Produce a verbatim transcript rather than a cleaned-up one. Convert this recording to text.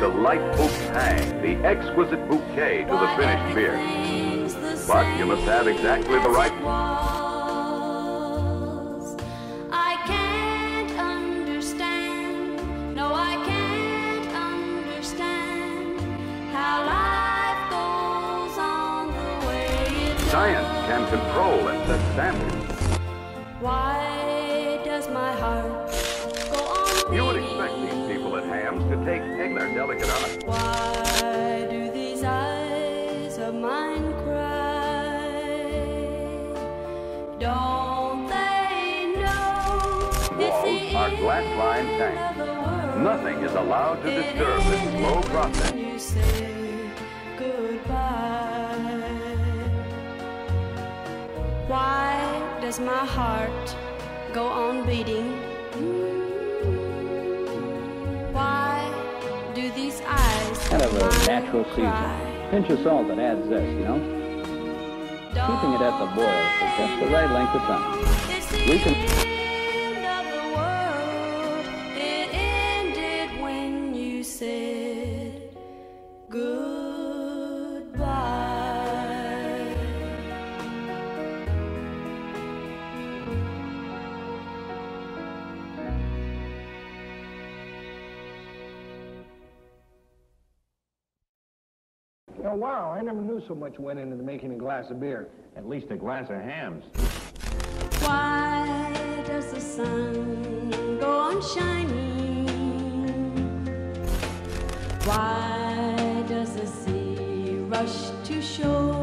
delightful tang, the exquisite bouquet to the finished beer. But you must have exactly the right... I can't understand, no I can't understand how life goes on the way it does. Science can control and set standards. Why does my heart go on You would beating? expect these people at Hams to take in their delicate art. Why do these eyes of mine cry? Don't they know it's Walls the are glass-lined end tanks. of the world? Nothing is allowed to disturb this slow process. When you say goodbye, why does my heart go on beating? Why do these eyes Kind of a mine natural cry? seasoning. Pinch of salt that adds zest, you know? Keeping it at the boil for just the right length of time. It's the We can- end of the world. It ended when you said goodbye. Oh, wow, I never knew so much went into making a glass of beer. At least a glass of Hams. Why does the sun go on shining? Why does the sea rush to shore?